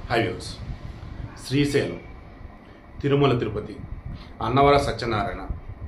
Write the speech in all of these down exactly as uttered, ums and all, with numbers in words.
Highways Srisailam, Tirumala Tirupati, Annavaram Satyanarayana,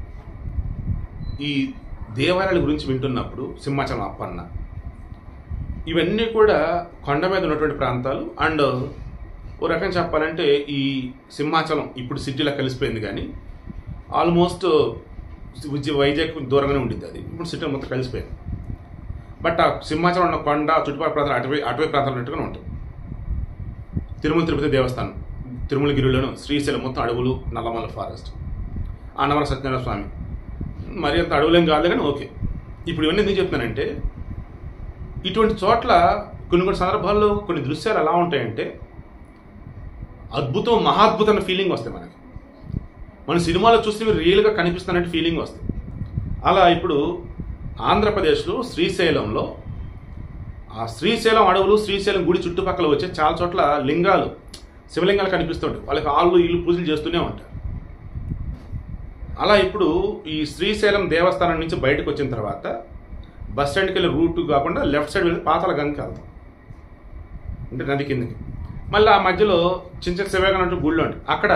ఈ దేవాలయాల గురించి వింటున్నప్పుడు సింహాచలం అప్పన్న, ఇవన్నీ కూడా కొండ మీద ఉన్నటువంటి ప్రాంతాలు. అండ్ ఓ రకం చెప్పాలంటే ఈ సింహాచలం ఇప్పుడు సిటీలో కలిసిపోయింది, కానీ ఆల్మోస్ట్ వైజాగ్ దూరంగానే ఉండింది. అది ఇప్పుడు సిటీ మొత్తం కలిసిపోయింది. బట్ ఆ సింహాచలం ఉన్న కొండ చుట్టుపక్కల ప్రాంతాలు అటవీ అటవీ ప్రాంతాలు ఉన్నట్టుగానే ఉంటుంది. తిరుమల తిరుపతి దేవస్థానం, తిరుమలగిరిలోను, శ్రీశైలం మొత్తం అడవులు, నల్లమల్ల ఫారెస్ట్, అన్నవరం సత్యనారాయణ స్వామి, మరి అంత అడవులేం కాదు కానీ ఓకే. ఇప్పుడు ఇవన్నీ ఎందుకు చెప్తున్నానంటే, ఇటువంటి చోట్ల కొన్ని కొన్ని సందర్భాల్లో కొన్ని దృశ్యాలు ఎలా ఉంటాయంటే అద్భుతం, మహాద్భుతమైన ఫీలింగ్ వస్తాయి మనకి. మన సినిమాలో చూస్తే రియల్గా కనిపిస్తున్నట్టు ఫీలింగ్ వస్తుంది. అలా ఇప్పుడు ఆంధ్రప్రదేశ్లో శ్రీశైలంలో ఆ శ్రీశైలం అడవులు, శ్రీశైలం గుడి చుట్టుపక్కల వచ్చే చాలా చోట్ల లింగాలు, శివలింగాలు కనిపిస్తుంటాయి. వాళ్ళకి ఆళ్ళు ఇల్లు పూజలు చేస్తూనే ఉంటారు. అలా ఇప్పుడు ఈ శ్రీశైలం దేవస్థానం నుంచి బయటకు వచ్చిన తర్వాత బస్ స్టాండ్కి వెళ్ళే రూట్ కాకుండా లెఫ్ట్ సైడ్ వెళ్ళి పాతాళ గంగకి వెళ్తాం, అంటే నది కిందకి. మళ్ళీ ఆ మధ్యలో చిన్న చిన్న శివలింగాలు అంటూ గుళ్ళు ఉంటాయి. అక్కడ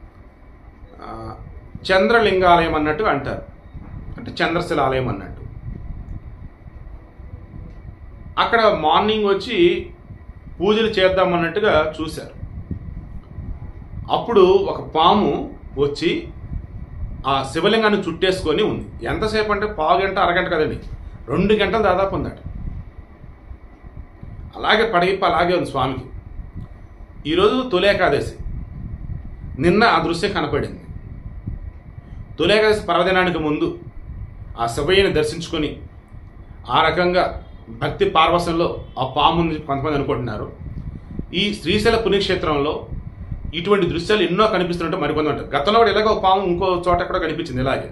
చంద్రలింగాలయం అన్నట్టు అంటారు, అంటే చంద్రశిల ఆలయం అన్నట్టు. అక్కడ మార్నింగ్ వచ్చి పూజలు చేద్దామన్నట్టుగా చూశారు. అప్పుడు ఒక పాము వచ్చి ఆ శివలింగాన్ని చుట్టేసుకొని ఉంది. ఎంతసేపు అంటే పావు గంట అరగంట కదండి, రెండు గంటలు దాదాపు ఉందట. అలాగే పడగిప్ప అలాగే ఉంది స్వామికి. ఈరోజు తొలి ఏకాదశి, నిన్న ఆ దృశ్యం కనపడింది. తొలి ఏకాదశి పర్వదినానికి ముందు ఆ శివయ్యని దర్శించుకొని ఆ రకంగా భక్తి పార్వశంలో ఆ పాముని కొంతమంది అనుకుంటున్నారు. ఈ శ్రీశైల పుణ్యక్షేత్రంలో ఇటువంటి దృశ్యాలు ఎన్నో కనిపిస్తున్నట్టు మరికొంది ఉంటారు. గతంలో కూడా ఇలాగ ఒక పాము ఇంకో చోట కూడా కనిపించింది ఇలాగే.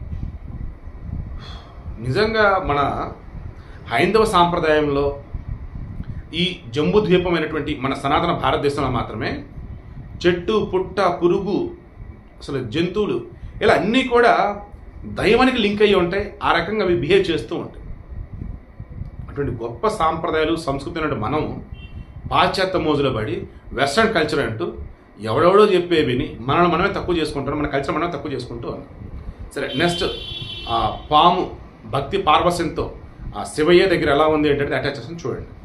నిజంగా మన హైందవ సాంప్రదాయంలో ఈ జంబూ ద్వీపమైనటువంటి మన సనాతన భారతదేశంలో మాత్రమే చెట్టు, పుట్ట, పురుగు, అసలు జంతువులు ఇలా అన్నీ కూడా దైవానికి లింక్ అయ్యి ఉంటాయి. ఆ రకంగా అవి బిహేవ్ చేస్తూ ఉంటాయి. అటువంటి గొప్ప సాంప్రదాయాలు, సంస్కృతి అంటే మనం పాశ్చాత్య మోజులో పడి వెస్ట్రన్ కల్చర్ అంటూ ఎవడెవడో చెప్పే విని మనల్ని మనమే తక్కువ చేసుకుంటాం, మన కల్చర్ మనమే తక్కువ చేసుకుంటూ ఉన్నాం. సరే, నెక్స్ట్ ఆ పాము భక్తి పార్వశంతో ఆ శివయ్య దగ్గర ఎలా ఉంది ఏంటంటే అటాచ్ చేసి చూడండి.